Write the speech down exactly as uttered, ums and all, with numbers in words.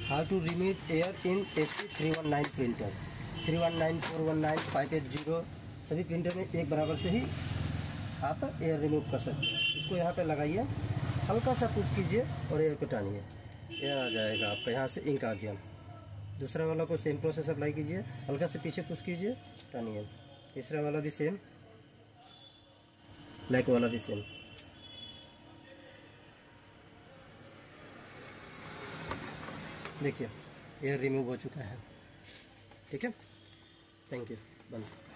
How to remove air in H P three one nine printer. Three one nine, four one nine, five eight zero सभी printer में एक बराबर से ही आप air remove कर सकते हैं। इसको यहाँ पे लगाइए, हल्का सा पुश कीजिए और एयर पे टानिए, एयर आ जाएगा आपका, यहाँ से इंक आ गया। दूसरा वाला को सेम प्रोसेस अप्लाई कीजिए, हल्का से पीछे पुश कीजिए, टानिए। तीसरा वाला भी सेम, ब्लैक वाला भी सेम। देखिए एयर रिमूव हो चुका है। ठीक है, थैंक यू, बंद।